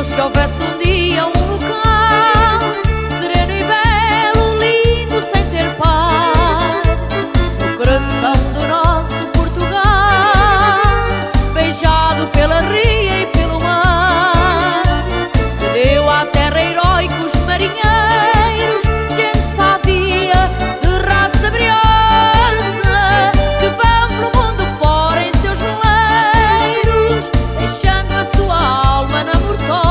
Se houvesse um dia um local sereno e belo, lindo sem ter par, no coração do nosso Portugal, beijado pela ria e pelo mar, que deu à terra heróicos marinheiros, gente sadia de raça briosa, que vão pelo mundo fora em seus veleiros, deixando a sua alma na mortosa.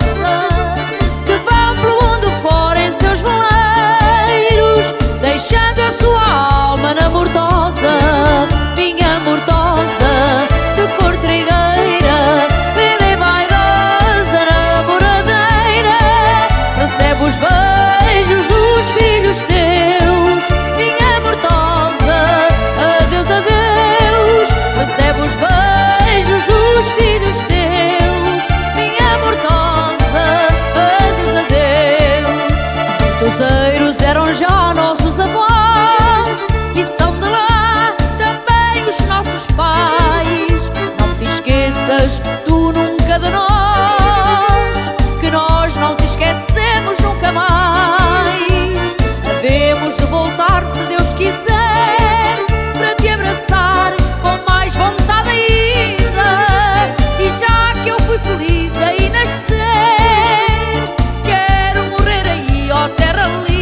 Deixando a sua alma na Mortosa, minha Mortosa, de cor trigueira, linda e vaidosa, namoradeira, recebe os beijos dos filhos teus, minha Mortosa, adeus, adeus, recebe os beijos dos filhos teus, minha Mortosa, adeus, adeus. Mortoseiros eram já nossos avós e são de lá também os nossos pais. Não te esqueças tu nunca de nós, que nós não te esquecemos nunca mais. Havemos de voltar se Deus quiser, para te abraçar com mais vontade ainda. E já que eu fui feliz aí nascer, quero morrer aí, ó terra linda.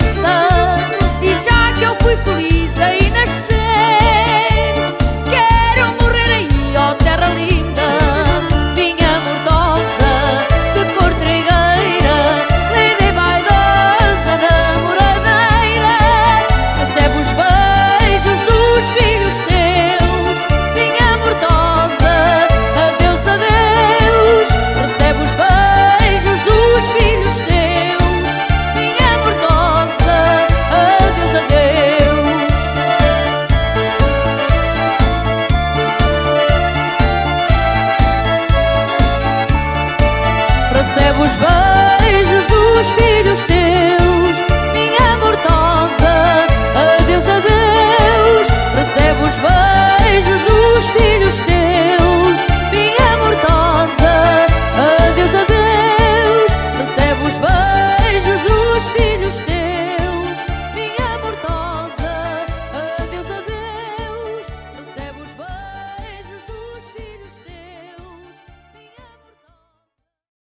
Fui feliz aí nascer, quero morrer aí, ó terra linda, minha Mortosa, de cor trigueira, linda e vaidosa, namoradeira, recebe os beijos dos filhos teus, minha Mortosa, adeus, adeus, recebe os beijos dos filhos teus, minha Mortosa, adeus, adeus. Recebe os beijos